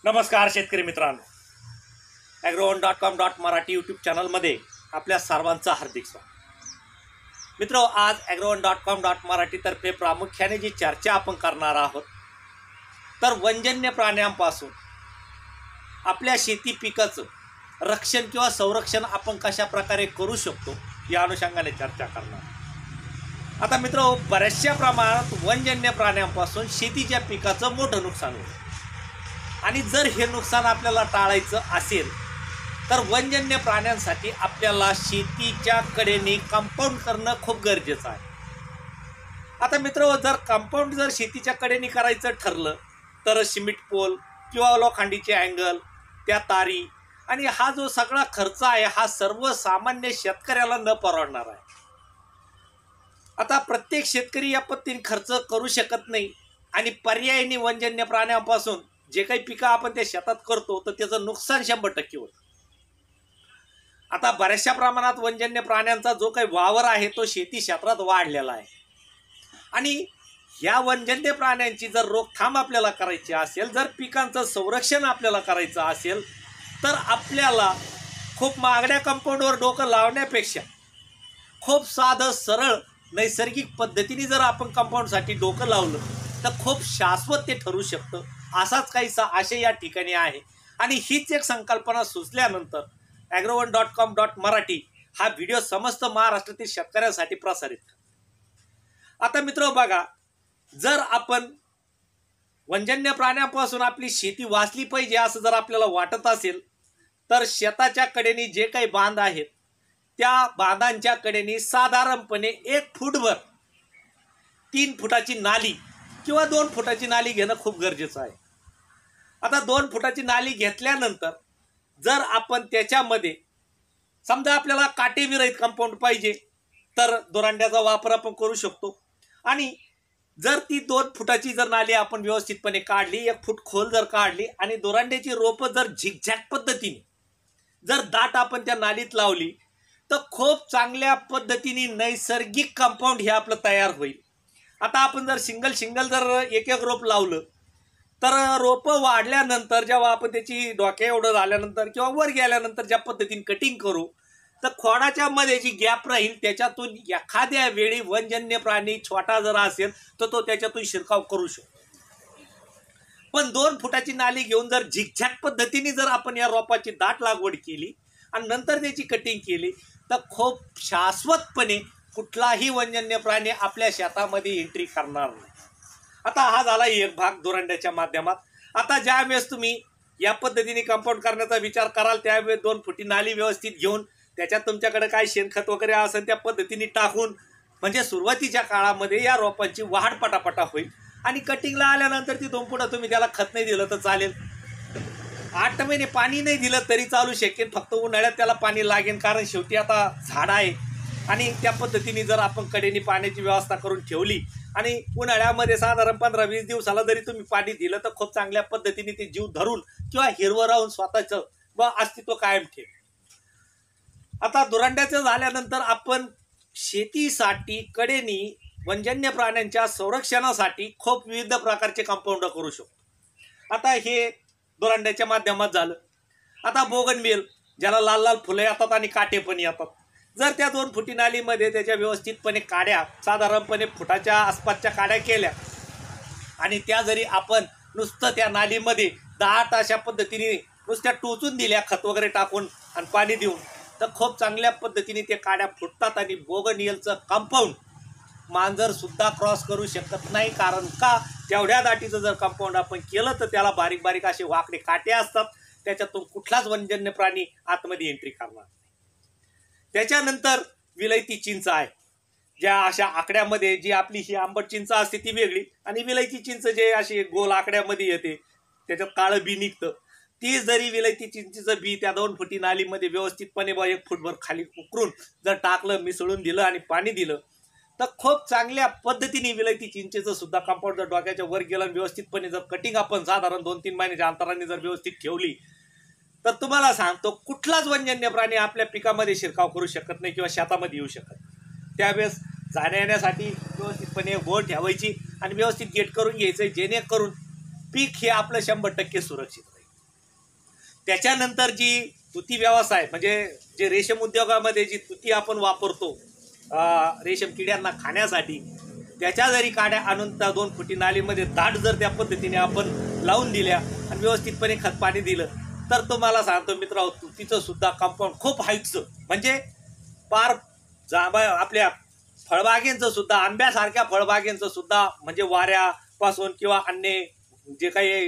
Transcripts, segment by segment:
नमस्कार शेतकरी मित्रांनो, agroone.com.marathi यूट्यूब चॅनलमध्ये आपल्या सर्वांचं हार्दिक स्वागत। मित्रो, आज agroone.com.marathi तर्फे प्रामुख्याने जी चर्चा आपण करणार आहोत तर वन्यजन्य प्राण्यांपासून आपल्या शेती पिकाचं रक्षण किंवा संरक्षण आपण कशा प्रकारे करू शकतो या अनुषंगाने चर्चा करणार। आता मित्रो, बऱ्याचशा प्रमाणात वन्यजन्य प्राण्यांपासून शेतीच्या पिकाचं मोठं नुकसान होतं आणि जर हे नुकसान आपल्याला टाळायचं असेल तर वन्यजन्य प्राण्यांसाठी आपल्याला शेतीच्या कडेने कंपाऊंड करणं खूप गरजेचं आहे। आता मित्र, जर कंपाऊंड जर शेतीच्या कडेने करायचं ठरलं तर सिमेंट पोल किंवा लोखंडीचे अँगल, त्या तारी आणि हा जो सगळा खर्च आहे हा सर्वसामान्य शेतकऱ्याला न परवडणार आहे। आता प्रत्येक शेतकरी या पद्धतीने खर्च करू शकत नाही आणि पर्यायी वन्यजन्य प्राण्यांपासून जे काही पिकं आपण त्या शेतात करतो तर त्याचं नुकसान 100% होतं। आता बऱ्याचशा प्रमाणात वन्यजन्य प्राण्यांचा जो काही वावर आहे तो शेती क्षेत्रात वाढलेला आहे आणि या वन्यजन्य प्राण्यांची जर रोकथाम आपल्याला करायची असेल, जर पिकांचं संरक्षण आपल्याला करायचं असेल तर आपल्याला खूप महागड्या कंपाऊंडवर डोकं लावण्यापेक्षा खूप साधं सरळ नैसर्गिक पद्धतीने जर आपण कंपाऊंडसाठी डोकं लावलं तर खूप शाश्वत ते ठरू शकतं। असाच काहीसा आशय या ठिकाणी आहे आणि हीच एक संकल्पना सुचल्यानंतर agroone.com.marathi हा व्हिडिओ समस्त महाराष्ट्रातील शेतकऱ्यांसाठी प्रसारित करतो। आता मित्र बघा, जर आपण वन्यजन्य प्राण्यांपासून आपली शेती वाचली पाहिजे असं जर आपल्याला वाटत असेल तर शेताच्या कडेने जे काही बांध आहेत त्या बांधांच्या कडेने साधारणपणे 1 फूटभर 3 फुटाची नाली किंवा 2 फुटाची नाली घेणं खूप गरजेचं आहे। आता 2 फुटाची नाली घेतल्यानंतर जर आपण त्याच्यामध्ये समजा आपल्याला काटेविरहित कंपाऊंड पाहिजे तर दोरांड्याचा वापर आपण करू शकतो आणि जर ती 2 फुटाची जर नाली आपण व्यवस्थितपणे काढली, 1 फूट खोल जर काढली आणि दोरांड्याची रोपं जर झिगझॅग पद्धतीने जर दाट आपण त्या नालीत लावली तर खूप चांगल्या पद्धतीने नैसर्गिक कंपाऊंड हे आपलं तयार होईल। आता आपण जर सिंगल जर एक रोप लावलं तर रोपं वाढल्यानंतर जेव्हा आपण त्याची डोक्या एवढं झाल्यानंतर किंवा वर गेल्यानंतर ज्या पद्धतीने कटिंग करू तर खोडाच्या मध्ये जी गॅप राहील त्याच्यातून एखाद्या वेळी वन्यजन्य प्राणी छोटा जर असेल तर तो त्याच्यातून शिरकाव करू शकतो। पण 2 फुटाची नाली घेऊन जर झिगझॅग पद्धतीने जर आपण या रोपाची दाट लागवड केली आणि नंतर त्याची कटिंग केली तर खूप शाश्वतपणे कुठलाही वन्यजन्य प्राणी आपल्या शेतामध्ये एंट्री करणार नाही। आता हा झाला एक भाग दोरांड्याच्या माध्यमात। आता ज्या वेळेस तुम्ही या पद्धतीने कंपाऊंड करण्याचा विचार कराल त्यावेळेस 2 फुटी नाली व्यवस्थित घेऊन त्याच्यात तुमच्याकडे काय शेणखत वगैरे असेल त्या पद्धतीने टाकून म्हणजे सुरुवातीच्या काळामध्ये या रोपांची वाढ पटापटा होईल आणि कटिंगला आल्यानंतर ती 2 फुटं तुम्ही त्याला खत नाही दिलं तर चालेल, 8 महिने पाणी नाही दिलं तरी चालू शकेल, फक्त उन्हाळ्यात त्याला पाणी लागेल कारण शेवटी आता झाड आहे आणि त्या पद्धतीने जर आपण कडेने पाण्याची व्यवस्था करून ठेवली आणि उन्हाळ्यामध्ये साधारण 15-20 दिवसाला जरी तुम्ही पाणी दिलं तर खूप चांगल्या पद्धतीने ते जीव धरून किंवा हिरवं राहून स्वतःचं व अस्तित्व कायम ठेव। आता दोरांड्याचं झाल्यानंतर आपण शेतीसाठी कडेने वन्यजन्य प्राण्यांच्या संरक्षणासाठी खूप विविध प्रकारचे कंपाऊंड करू शकतो। आता हे दोरांड्याच्या माध्यमात झालं। आता बोगनवेल ज्याला लाल लाल फुलं येतात आणि काटे पण येतात, जर त्या 2 फुटी नालीमध्ये त्याच्या व्यवस्थितपणे काड्या साधारणपणे फुटाच्या आसपासच्या काड्या केल्या आणि त्या जरी आपण नुसतं त्या नालीमध्ये दाट अशा पद्धतीने नुसत्या टोचून दिल्या खत वगैरे टाकून आणि पाणी देऊन तर खूप चांगल्या पद्धतीने ते काड्या फुटतात आणि बोगनवेलचं कंपाऊंड मांजरसुद्धा क्रॉस करू शकत नाही। कारण का, तेवढ्या दाटीचं जर कंपाऊंड आपण केलं तर त्याला बारीक बारीक असे वाकडे काटे असतात, त्याच्यातून कुठलाच वन्यजन्य प्राणी आतमध्ये एंट्री करणार। त्याच्यानंतर विलायती चिंच आहे, ज्या अशा आकड्यामध्ये जी आपली ही आंबट चिंच असते ती वेगळी आणि विलायती चिंच जे अशी गोल आकड्यामध्ये येते त्याच्यात काळं बी निघतं, ती जरी विलायती चिंचेचं बी त्या 2 फुटी नालीमध्ये व्यवस्थितपणे 1 फूटभर खाली उकरून जर टाकलं, मिसळून दिलं आणि पाणी दिलं तर खूप चांगल्या पद्धतीने विलायती चिंचेचं सुद्धा कंपाऊंड जर डोक्याच्या वर गेलं व्यवस्थितपणे जर कटिंग आपण साधारण 2-3 महिन्याच्या अंतराने जर व्यवस्थित ठेवली तर तुम्हाला सांगतो कुठलाच वन्यजन्य प्राणी आपल्या पिकामध्ये शिरकाव करू शकत नाही किंवा शेतामध्ये येऊ शकत। त्यावेळेस जाण्या येण्यासाठी व्यवस्थितपणे बोट ठेवायची आणि व्यवस्थित गेट करून घ्यायचं जेणेकरून पीक हे आपलं 100% सुरक्षित राहील। त्याच्यानंतर जी तुती व्यवसाय म्हणजे जे रेशीम उद्योगामध्ये जी तुती आपण वापरतो रेशीम किड्यांना खाण्यासाठी, त्याच्या जरी काड्या आणून त्या 2 फुटी नालीमध्ये दाट जर त्या पद्धतीने आपण लावून दिल्या आणि व्यवस्थितपणे खत पाणी दिलं तर तुम्हाला सांगतो मित्रांनो, तुतीचं सुद्धा कंपाऊंड खूप हाईटचं म्हणजे पार आपल्या फळबागेंचं सुद्धा, आंब्यासारख्या फळबागेंचं सुद्धा म्हणजे वाऱ्यापासून किंवा अन्य जे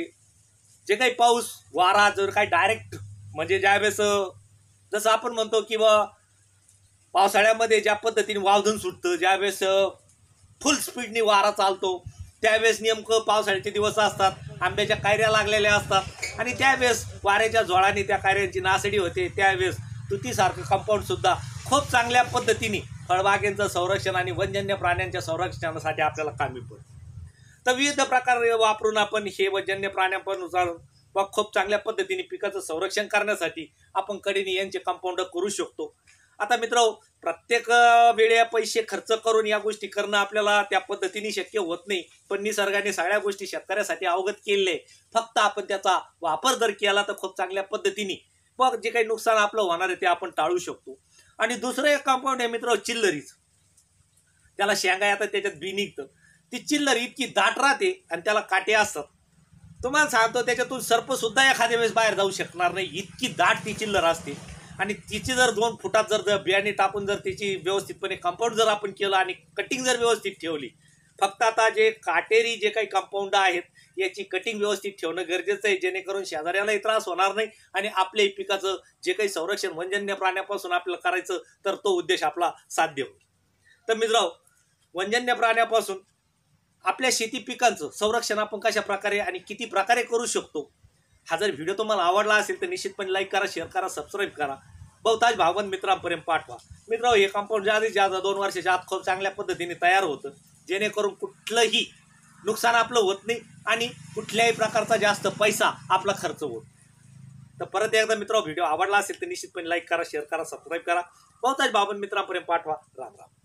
काही पाऊस वारा जर काही डायरेक्ट म्हणजे ज्यावेळेस जसं आपण म्हणतो किंवा पावसाळ्यामध्ये ज्या पद्धतीने वावधन सुटतं, ज्यावेळेस फुल स्पीडने वारा चालतो, त्यावेळेस नेमकं पावसाळ्याचे दिवस असतात, आंब्याच्या कायऱ्या लागलेल्या असतात आणि त्यावेळेस वाऱ्याच्या झोळाने त्या कायऱ्यांची नासडी होते, त्यावेळेस तुतीसारखं कंपाऊंड सुद्धा खूप चांगल्या पद्धतीने फळबागेंचं संरक्षण आणि वन्यजन्य प्राण्यांच्या संरक्षणासाठी आपल्याला कामी पडतं. तर विविध प्रकारे वापरून आपण हे वन्यजन्य प्राण्यांपासून खूप चांगल्या पद्धतीने पिकाचं संरक्षण करण्यासाठी आपण कडेने यांचे कंपाऊंड करू शकतो. आता मित्रांनो, प्रत्येक वेळी पैसे खर्च करून या गोष्टी करणं आपल्याला त्या पद्धतीने शक्य होत नाही, पण निसर्गाने सगळ्या गोष्टी शेतकऱ्यासाठी अवगत केले. फक्त आपण त्याचा वापर जर केला तर खूप चांगल्या पद्धतीने मग जे काही नुकसान आपलं होणार आहे ते आपण टाळू शकतो. आणि दुसरं एक कंपाऊंड आहे मित्रांनो, चिल्लरीच. त्याला शेंगा येतात, त्याच्यात बी निघतं. ती चिल्लर इतकी दाट राहते आणि त्याला काटे असतात. तुम्हाला सांगतो त्याच्यातून सर्प सुद्धा एखाद्या वेळेस बाहेर जाऊ शकणार नाही, इतकी दाट ती चिल्लर असते. आणि तिची जर 2 फुटात जर बियाणे टाकून जर त्याची व्यवस्थितपणे कंपाऊंड जर आपण केलं आणि कटिंग जर व्यवस्थित ठेवली, फक्त आता जे काटेरी जे काही कंपाऊंड आहेत याची कटिंग व्यवस्थित ठेवणं गरजेचं आहे, जेणेकरून शेजाऱ्यालाही त्रास होणार नाही आणि आपल्या पिकाचं जे काही संरक्षण वन्यजन्य प्राण्यापासून आपल्याला करायचं तर तो उद्देश आपला साध्य होईल. तर मित्रांनो, वन्यजन्य प्राण्यापासून आपल्या शेती पिकांचं संरक्षण आपण कशा प्रकारे आणि किती प्रकारे करू शकतो, हा जर व्हिडिओ तुम्हाला आवडला असेल तर निश्चितपणे लाईक करा, शेअर करा, सबस्क्राईब करा, बहुतांश भावबंद मित्रांपर्यंत पाठवा. मित्रांनो, हे कंपाऊंड ज्यादा 2 वर्षाच्या आत खूप चांगल्या पद्धतीने तयार होतं, जेणेकरून कुठलंही नुकसान आपलं होत नाही आणि कुठल्याही प्रकारचा जास्त पैसा आपला खर्च होत. तर परत एकदा मित्रांनो, व्हिडिओ आवडला असेल तर निश्चितपणे लाईक करा, शेअर करा, सबस्क्राईब करा, बहुतांश भावबंद मित्रांपर्यंत पाठवा. राम राम.